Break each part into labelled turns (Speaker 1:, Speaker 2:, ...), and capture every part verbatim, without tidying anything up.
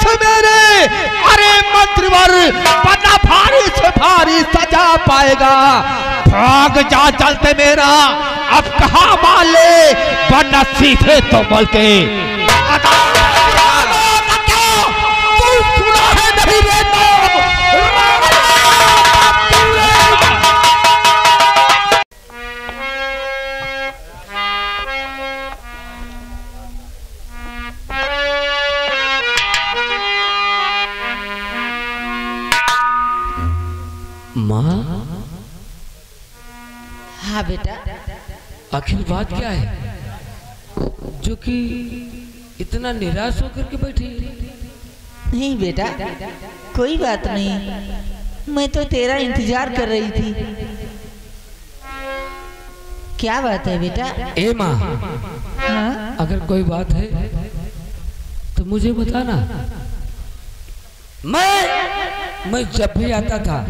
Speaker 1: मेरे अरे मंत्रवर बड़ा भारी से भारी सजा पाएगा। भाग जा चलते मेरा अब कहाँ माले वरना सीधे तो बोल के
Speaker 2: माँ।
Speaker 3: हाँ बेटा।
Speaker 2: आखिर बात क्या है जो कि इतना निराश होकर के बैठी?
Speaker 3: नहीं बेटा, कोई बात नहीं, मैं तो तेरा इंतजार कर रही थी। क्या बात है बेटा?
Speaker 2: ए माँ,
Speaker 3: हाँ?
Speaker 2: अगर कोई बात है तो मुझे बताना। मैं मैं जब भी आता था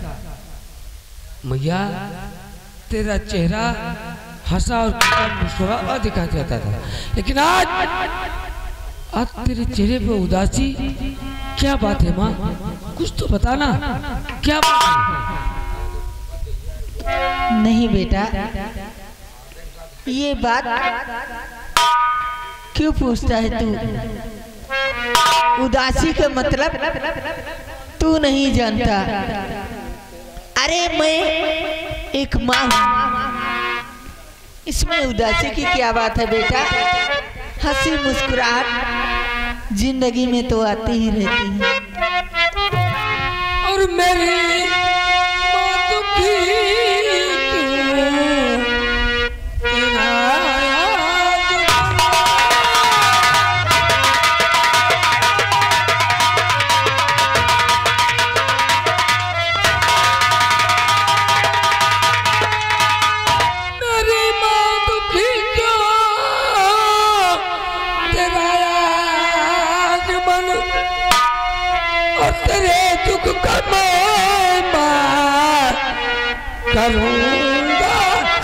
Speaker 2: मैया तेरा चेहरा हंसा और मुस्कुरा दिखा देता था, लेकिन आज आज तेरे चेहरे पे उदासी। क्या बात है माँ, कुछ तो बताना, क्या बात है?
Speaker 3: नहीं बेटा, ये बात क्यों पूछता है तू? उदासी का मतलब तू नहीं जानता। अरे मैं एक माँ हूँ, इसमें उदासी की क्या बात है बेटा? हंसी मुस्कुराहट जिंदगी में तो आती ही रहती है।
Speaker 2: और मेरी माँ दुखी करूंगा।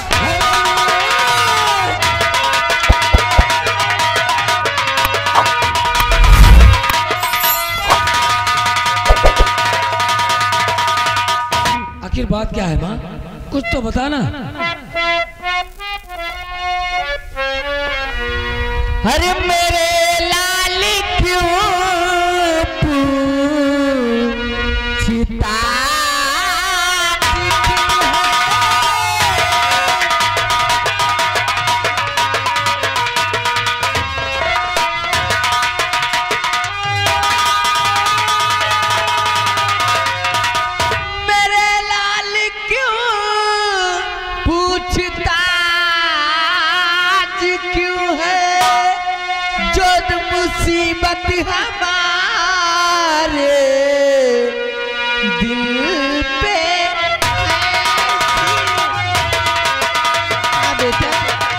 Speaker 2: आखिर बात क्या है माँ, कुछ तो बताना।
Speaker 3: अरे मेरे लाल क्यों पूछता मुसीबत हमारे दिल पे आ बेटा।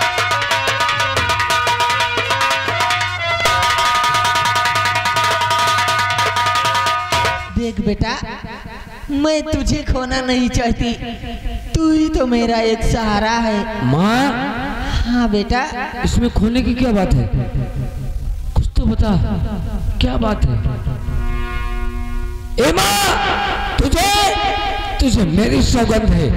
Speaker 3: देख बेटा, मैं तुझे खोना नहीं चाहती, तू ही तो मेरा एक सहारा है।
Speaker 2: माँ।
Speaker 3: हाँ बेटा।
Speaker 2: इसमें खोने की क्या बात है, तो बता क्या बात है? ए माँ, तुझे तुझे मेरी सौगंध है।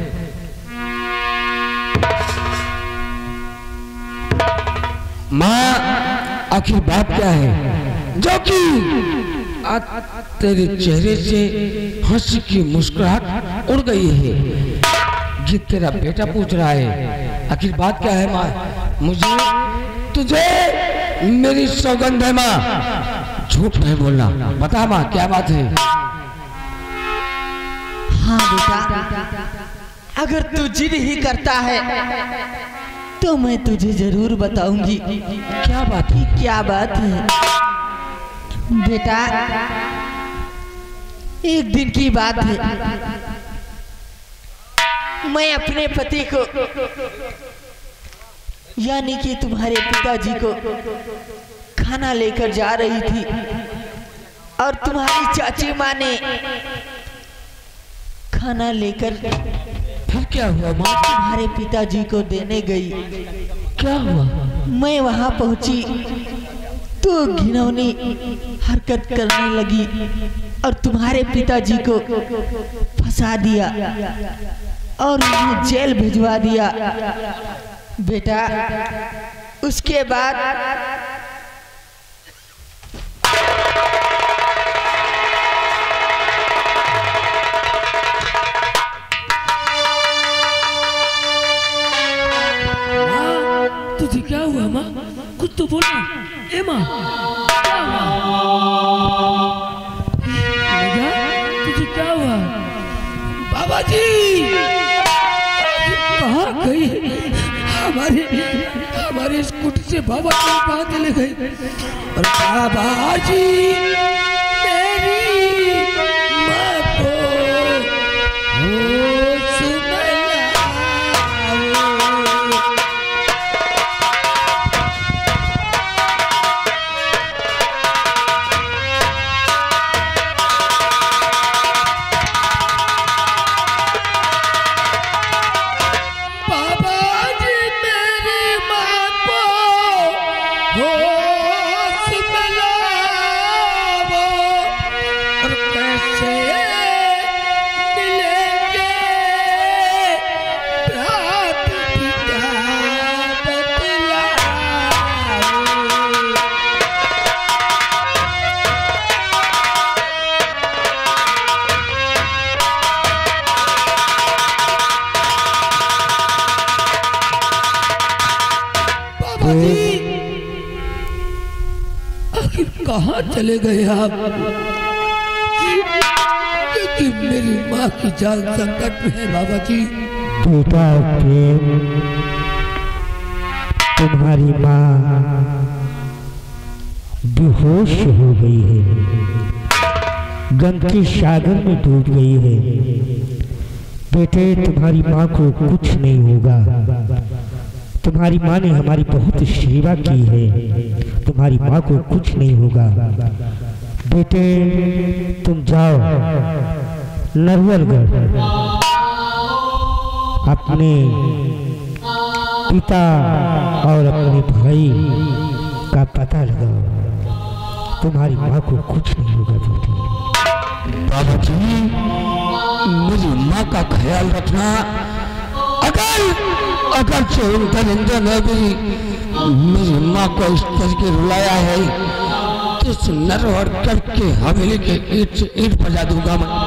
Speaker 2: माँ, आखिर बात क्या है जो कि आज तेरे चेहरे से हंसी की मुस्कुराहट उड़ गई है? ये तेरा बेटा पूछ रहा है, आखिर बात क्या है माँ? मुझे तुझे मेरी सौगंध है माँ, झूठ नहीं बोलना, बता माँ क्या बात है?
Speaker 3: हाँ बेटा, अगर तू जिद ही करता है तो मैं तुझे जरूर बताऊंगी।
Speaker 2: क्या बात है?
Speaker 3: क्या बात है बेटा? एक दिन की बात है, मैं अपने पति को यानी कि तुम्हारे पिताजी को खाना लेकर जा रही थी और तुम्हारी चाची माँ ने खाना लेकर
Speaker 2: फिर क्या हुआ माँ?
Speaker 3: तुम्हारे पिताजी को देने गई।
Speaker 2: क्या हुआ?
Speaker 3: मैं वहां पहुंची तो घिनौनी हरकत करने लगी और तुम्हारे पिताजी को फंसा दिया और उन्हें जेल भिजवा दिया। बेटा उसके बाद
Speaker 2: तुझे क्या हुआ माँ? कुछ तो बोलना। ए माँ क्या हुआ? तुझे क्या हुआ? बाबा जी कहाँ गई? हमारे हमारे स्कूटर से बाबा जी कहाँ चले गए? और बाबा जी मेरी माँ को होश में कहाँ चले गए आप? क्योंकि मेरी माँ की जान संकट में है बाबा जी।
Speaker 1: बेटा प्रेम, तुम्हारी माँ बेहोश हो गई है, गंगा के सागर में डूब गई है। बेटे तुम्हारी माँ को कुछ नहीं होगा। तुम्हारी माँ ने हमारी बहुत सेवा की है, तुम्हारी माँ को कुछ नहीं होगा। बेटे तुम जाओ नरवरगढ़ अपने पिता और अपने भाई का पता लगाओ, तुम्हारी माँ को कुछ नहीं होगा। बेटे
Speaker 2: बाबा जी मेरी माँ का ख्याल रखना। अगर अगर उनका निंदा ने भी मेरी माँ को इस तरह के रुलाया है तो इस नरवर करके हवेली के ईट से ईट बजा दूंगा मैं।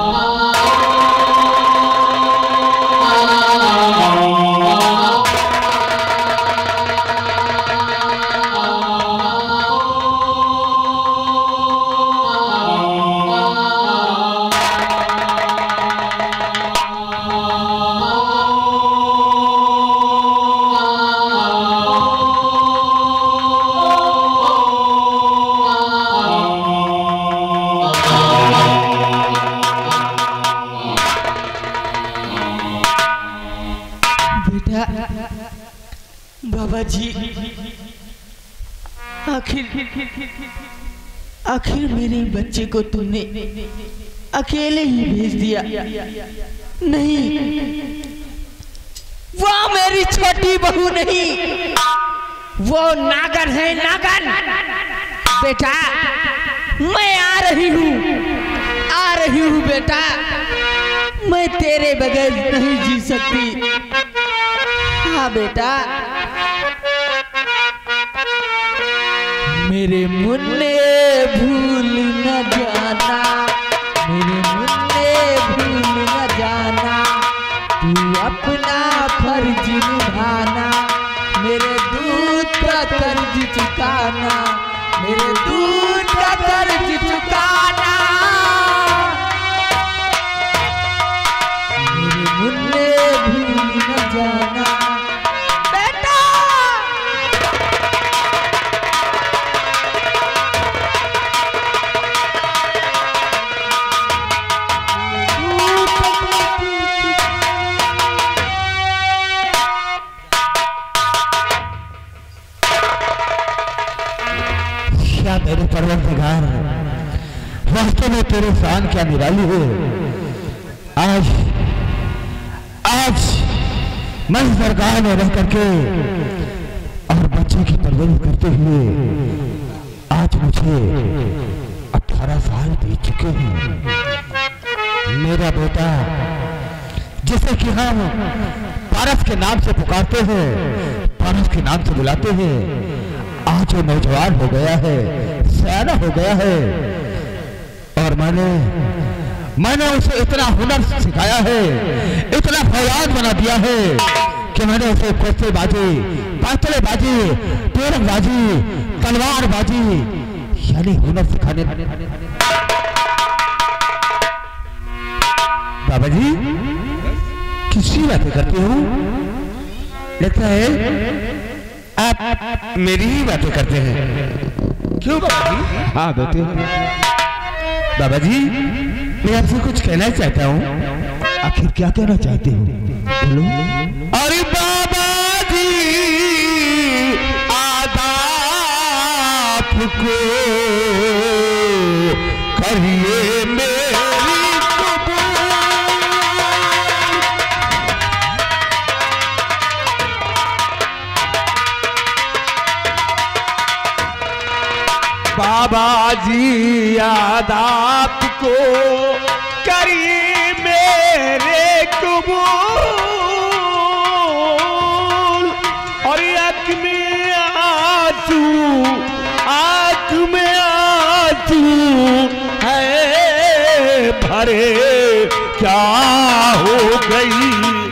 Speaker 3: बाबा जी आखिर आखिर मेरे बच्चे को तुमने अकेले ही भेज दिया। नहीं, वो मेरी छोटी बहू नहीं, वो नागन है, नागन। बेटा मैं आ रही हूँ, आ रही हूँ बेटा, मैं तेरे बगैर नहीं जी सकती। हाँ बेटा, मेरे मुन्ने भूल न जाना, मेरे मुन्ने भूल न जाना, तू अपना फर्ज निभाना, मेरे दूध का कर्ज चुकाना, मेरे दूध का कर्ज चुकाना, मेरे मुन्ने भूल न जाना।
Speaker 1: मेरे परवरदिगार, वास्तव में तेरे शान क्या निराली है। आज आज मैं दरगाह में रह करके और बच्चे की परवरिश करते हुए आज मुझे अठारह साल बीत चुके हैं। मेरा बेटा जिसे कि हम पारस के नाम से पुकारते हैं, पारस के नाम से बुलाते हैं, आज वो नौजवान हो गया है, सयाना हो गया है। और मैंने मैंने उसे इतना हुनर सिखाया है, इतना फौलाद बना दिया है कि मैंने उसे कुश्तीबाजी, पातलेबाजी, तीरंदाजी, तलवारबाजी यानी हुनर सिखाने। बाबा जी किसकी बातें करते हो? लगता है आप मेरी ही बातें करते हैं। क्यों बाबा जी? हाँ बेटे। बाबा जी मैं आपसे कुछ कहना चाहता हूँ। आखिर क्या कहना चाहते हो? बोलो। अरे बाबा जी आदाब को करिए मेरी कबूल। बाबा जी आदाब को करिए मेरे कबूल। और आँख में आंसू, आँख में आंसू है भरे, क्या हो गई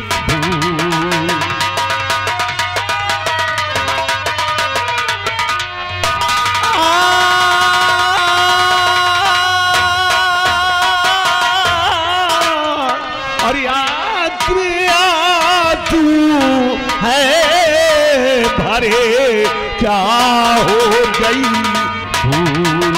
Speaker 1: क्या हो गई भूल।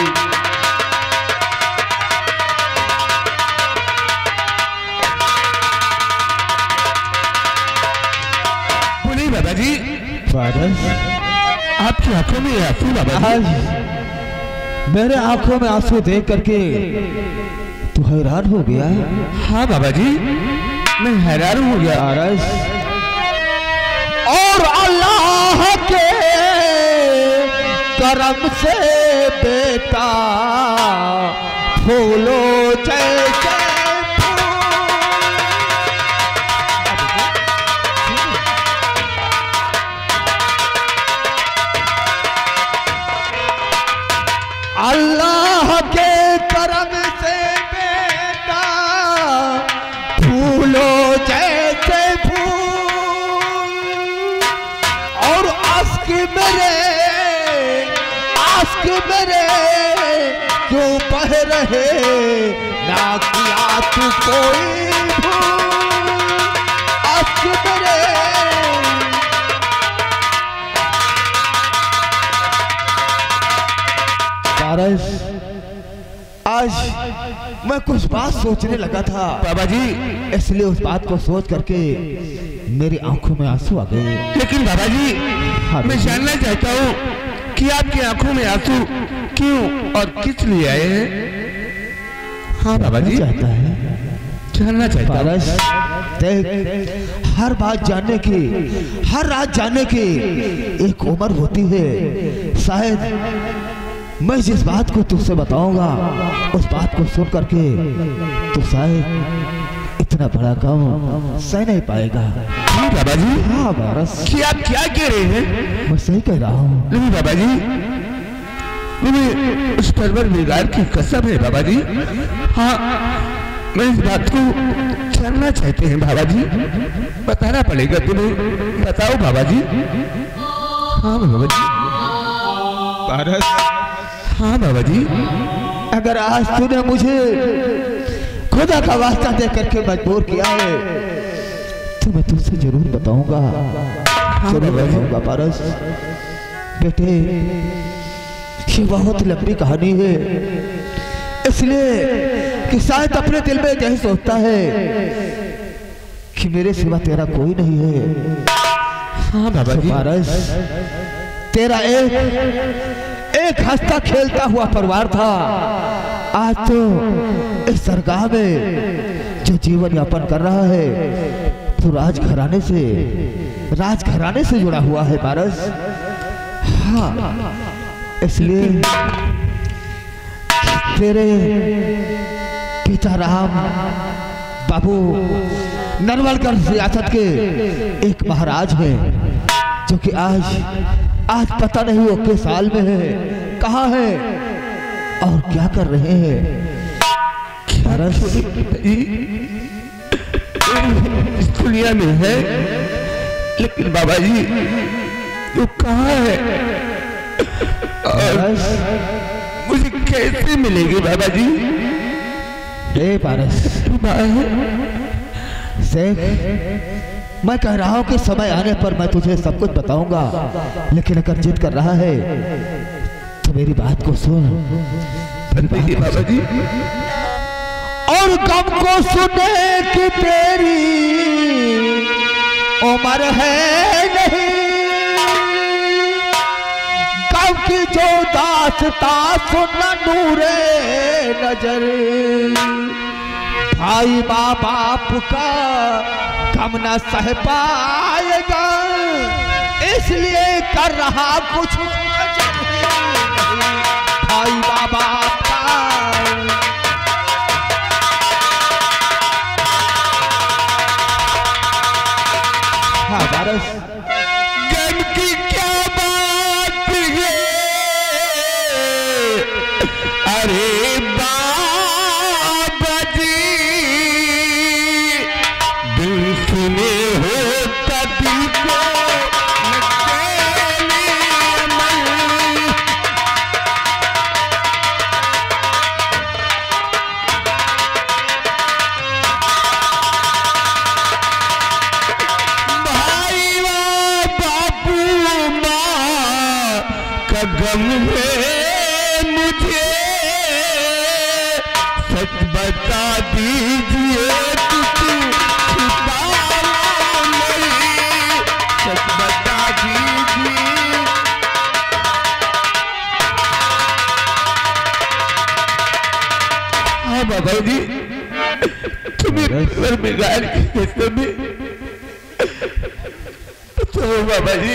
Speaker 1: बोलिए बाबा जी। पारस आपकी आंखों में आंसू बाबा जी। मेरे आंखों में आंसू देख करके तू हैरान हो गया? हाँ बाबा जी मैं हैरान हो गया। पारस और अल्लाह के करम से बेटा फूलों जैसे अल्लाह के करम से बेटा फूलों जैसे फूल। और आस्क मेरे आस्क मेरे क्यों बह रहे, ना किया तू कोई भूल। आस्क मेरे पारस आज मैं कुछ बात सोचने लगा था बाबा जी, इसलिए उस बात को सोच करके मेरी आंखों में आंसू आ गए। लेकिन बाबा जी हाँ, मैं जानना चाहता हूँ कि आपकी आंखों में आंसू क्यों और किस लिए आए हैं? हाँ बाबा जी चाहता है जानना चाहता पारस देख, हर बात जानने की, हर रात जानने की एक उम्र होती है। शायद मैं जिस बात को तुझसे बताऊंगा उस बात को सुन करके तो शायद इतना बड़ा काम सह नहीं पाएगा। हाँ बाबा जी। हाँ पारस कि आप क्या कह रहे हैं? मैं सही कह रहा हूँ। नहीं बाबा जी मुझे उस परवरदिगार की कसम है बाबा जी। हाँ मैं इस बात को जानना चाहते हैं बाबा जी, बताना पड़ेगा तुम्हें। बताओ बाबा जी। हाँ बाबा जी। पारस हाँ बाबा जी अगर आज तूने मुझे खुदा का वास्ता दे करके मजबूर किया है तो मैं तुझसे जरूर बताऊंगा। हाँ जरूर बताऊंगा पारस। बेटे ये बहुत लंबी कहानी है, इसलिए कि शायद अपने दिल में यही सोचता है कि मेरे सिवा तेरा कोई नहीं है। हाँ बाबा जी। पारस तेरा एक एक हंसता खेलता हुआ परिवार था, आज तो इस सरगाह में जो जीवन यापन कर रहा है तो राजघराने से राजघराने से जुड़ा हुआ है पारस। हाँ इसलिए तेरे पिता राम बाबू नरवलगढ़ रियासत के एक महाराज हैं, जो कि आज आज पता नहीं वो किस साल में है, कहाँ है और क्या कर रहे हैं।
Speaker 2: इस दुनिया में है, लेकिन बाबा जी वो कहाँ है और मुझे कैसे मिलेगी बाबा जी?
Speaker 1: ए पारस शेख, मैं कह रहा हूँ कि समय आने पर मैं तुझे सब कुछ बताऊंगा, लेकिन अगर जिद कर रहा है तो मेरी बात को सुन।
Speaker 2: बताइए बाबा जी।
Speaker 1: और गम को सुने कि तेरी उम्र है नहीं, गम की जो दास्ता सुनना नूरे नजर, भाई माँ बाप का गम न सह पाएगा, इसलिए कर रहा कुछ भाई माँ बाप का। हाँ बारस,
Speaker 2: गम की क्या बात है, अरे बाबा जी दिल सुने हो तभी को गम है मुझे, सच बता दीजिए नहीं, सच बता दीजिए। हाँ बाबा जी, तुम्हें घर में गाय के समय तो बाबा जी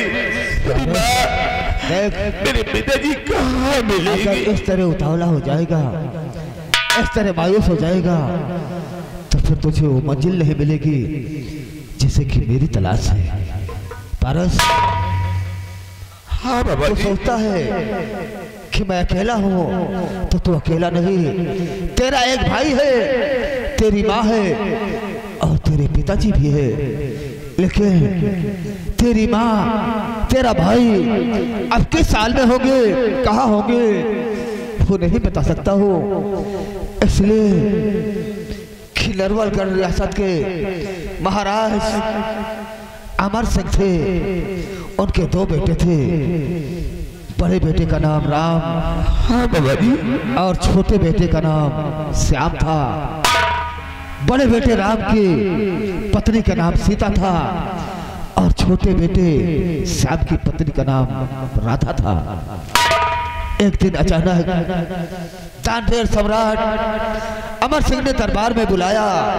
Speaker 2: मेरे पिताजी कहाँ मिलेंगे?
Speaker 1: अगर इस तरह उतावला हो जाएगा, इस तरह मायूस हो जाएगा, तो फिर तुझे वो मंजिल नहीं मिलेगी जिसे कि मेरी तलाश है। पारस,
Speaker 2: हाँ बाबा
Speaker 1: तू
Speaker 2: जी।
Speaker 1: सोचता है कि मैं अकेला हूँ, तो तू अकेला नहीं, तेरा एक भाई है, तेरी माँ है और तेरे पिताजी भी है, लेकिन तेरी माँ तेरा भाई अब किस साल में होंगे, कहाँ होंगे, वो नहीं बता सकता हो। इसलिए कि नरवलगढ़ रियासत के महाराज अमर सिंह थे, उनके दो बेटे थे, बड़े बेटे का नाम राम,
Speaker 2: हाँ बाबा जी,
Speaker 1: और छोटे बेटे का नाम श्याम था। बड़े बेटे राम की पत्नी का नाम सीता था और छोटे बेटे श्याम की पत्नी का नाम राधा था। एक दिन अचानक दानवीर सम्राट अमर सिंह ने दरबार में बुलाया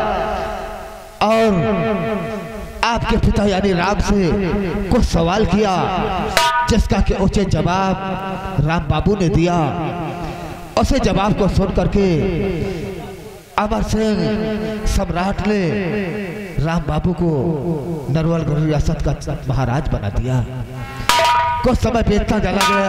Speaker 1: और आपके पिता यानी राम से कुछ सवाल किया, जिसका के उचित जवाब राम बाबू ने दिया। उसे जवाब को सुन करके अमर सिंह सम्राट ने राम बाबू को नरवलगढ़ रियासत का महाराज बना दिया। कुछ समय बीतता चला गया।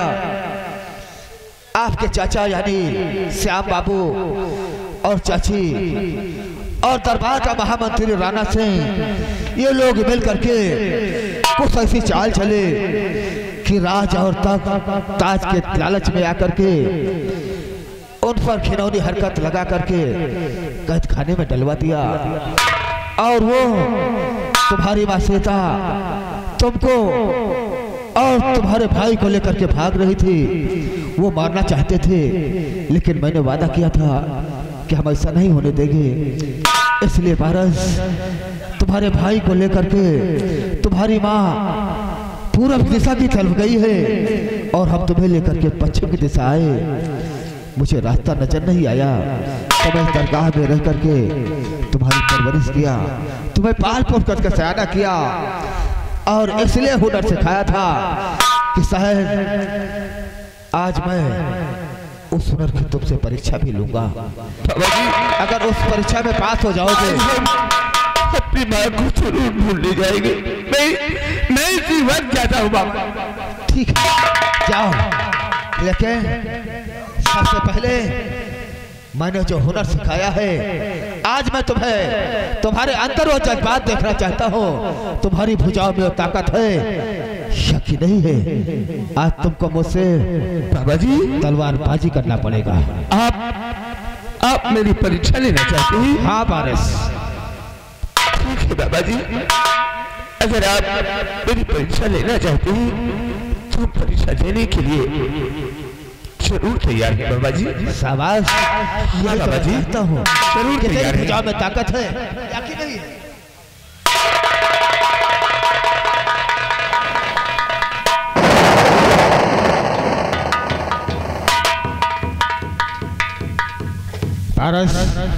Speaker 1: आपके चाचा यानी श्याम बाबू और चाची और दरबार का महामंत्री राणा सिंह, ये लोग मिल करके कुछ ऐसी चाल चले कि राज और तख्त ताज के लालच में आकर के उन पर खिलौनी हरकत लगा करके कैद खाने में डलवा दिया। और वो तुम्हारी माँ सीता तुमको और तुम्हारे भाई को लेकर के भाग रही थी, वो मारना चाहते थे, लेकिन मैंने वादा किया था कि हम ऐसा नहीं होने देंगे। इसलिए पारस, तुम्हारे भाई को लेकर के तुम्हारी माँ पूरब दिशा की तरफ गई है और हम तुम्हें लेकर के पश्चिम की दिशा आए। मुझे रास्ता नजर नहीं आया, तो मैं दरगाह में रह करके तुम्हारी परवरिश किया, तुम्हें पाल पोस करके सयाना किया और इसलिए हुनर सिखाया था कि शायद आज मैं उस हुनर की तुमसे परीक्षा भी लूंगा।
Speaker 2: बाबा जी
Speaker 1: अगर उस परीक्षा में पास हो जाओगे
Speaker 2: अपनी माँ को जरूर भूलने जाएंगे। मैं मैं जीवन जाता हूँ बाबा।
Speaker 1: ठीक है जाओ, लेकिन सबसे पहले मैंने जो हुनर सिखाया है आज मैं तुम्हें तुम्हारे अंदर वो जज्बात देखना चाहता हूँ। तुम्हारी भुजाओं में वो ताकत है या कि नहीं है? आज तुमको मुझसे
Speaker 2: बाबा जी
Speaker 1: तलवारबाजी करना पड़ेगा।
Speaker 2: आप आप मेरी परीक्षा लेना चाहते हैं?
Speaker 1: हाँ पारस।
Speaker 2: ठीक है बाबा जी, अगर आप मेरी परीक्षा लेना चाहते हैं तो परीक्षा देने के लिए जरूर तैयार है बाबा जी।
Speaker 1: शाबाश,
Speaker 2: यही बाबा जी
Speaker 1: कहता हूँ
Speaker 2: जरूर
Speaker 1: कि
Speaker 2: तैयार
Speaker 1: तेरी
Speaker 2: है।
Speaker 1: भुजाओं में ताकत है या कि नहीं है? पारस,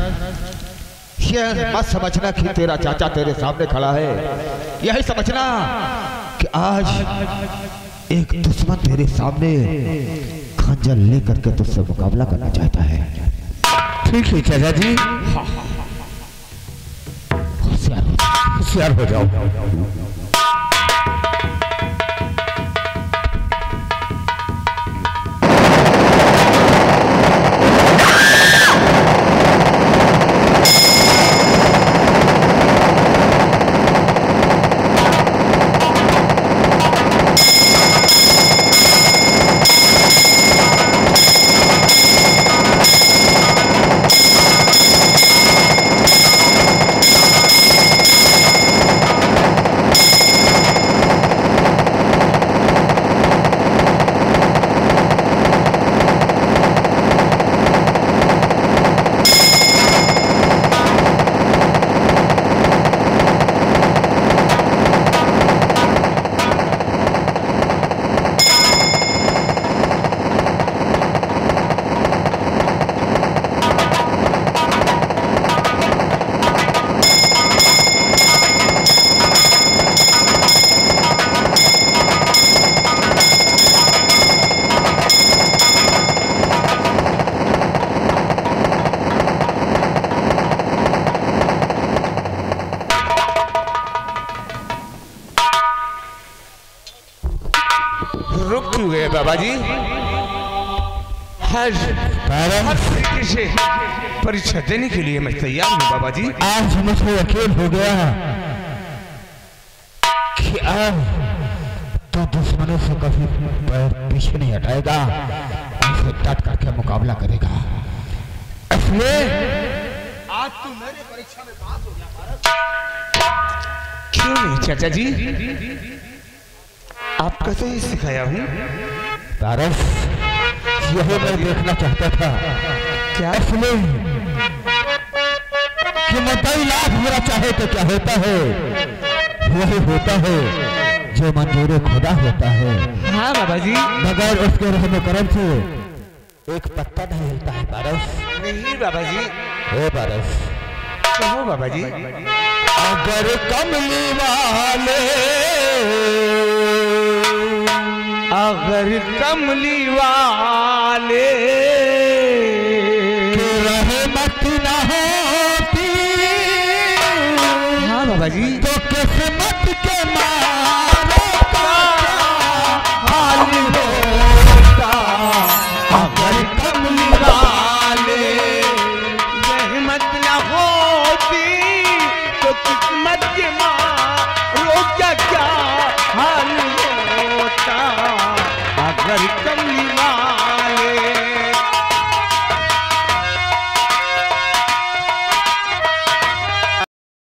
Speaker 1: ये मत समझना कि तेरा चाचा तेरे सामने खड़ा है। यही समझना कि आज एक दुश्मन तेरे सामने खंजर लेकर के तुझसे मुकाबला करना चाहता है।
Speaker 2: ठीक है चाचा जी,
Speaker 1: होशियार हो जा।
Speaker 2: होशियार हो जाओ। रुक क्यों गए बाबा जी? हर हर तरीके से परीक्षा देने के लिए मैं तैयार हूँ बाबा जी।
Speaker 1: आज मुझे यकीन हो गया कि अब तो दुश्मनों से कभी पैर पीछे नहीं हटाएगा, उसे डट करके मुकाबला करेगा। इसलिए आज तू मेरी परीक्षा में पास हो गया भारत।
Speaker 2: क्यों नहीं चाचा जी, आपका तो ही सिखाया हूँ।
Speaker 1: पारस, यही मैं देखना चाहता था
Speaker 2: क्या?
Speaker 1: इसलिए कि नब्बे लाख बुरा चाहे तो क्या होता है, वही होता है जो मंजूर खुदा होता है।
Speaker 2: हाँ बाबा जी।
Speaker 1: मगर उसके रहने करम से एक पत्ता नहीं हिलता है पारस।
Speaker 2: नहीं बाबा जी।
Speaker 1: हे पारस,
Speaker 2: कहो बाबा जी।
Speaker 1: अगर कमली वाले
Speaker 2: अगर कमली वाले
Speaker 1: की रहमत न होती,
Speaker 2: हाँ बाबा जी,
Speaker 1: तो किस्मत के मारे का
Speaker 2: हाल
Speaker 1: होता। अगर कमली वाले
Speaker 2: रहमत न होती तो किस्मत के मारो क्या क्या हाल होता। अगर कमली